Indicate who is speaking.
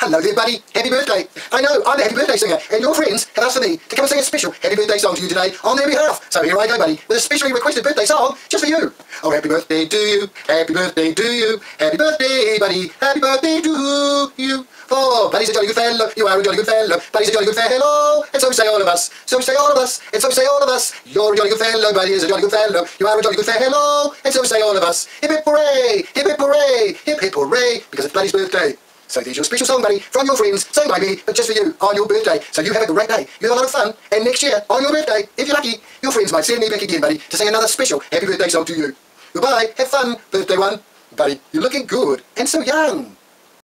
Speaker 1: Hello there, buddy. Happy birthday. I know, I'm the happy birthday singer, and your friends have asked for me to come and sing a special happy birthday song to you today on their behalf. So here I go, buddy, with a specially requested birthday song just for you. Oh, happy birthday to you. Happy birthday to you. Happy birthday, buddy. Happy birthday to you. For Buddy's a jolly good fellow, you are a jolly good fellow, Buddy's a jolly good fellow, and so say all of us, so say all of us, and so say all of us. You're a jolly good fellow, Buddy is a jolly good fellow, you are a jolly good fellow, and so say all of us. Hip hip hooray, hip hip hooray, hip hip hooray, because it's Buddy's birthday. So there's your special song, buddy, from your friends, sung by me, but just for you, on your birthday. So you have a great day, you have a lot of fun, and next year, on your birthday, if you're lucky, your friends might send me back again, buddy, to sing another special happy birthday song to you. Goodbye, have fun, birthday one. Buddy, you're looking good, and so young.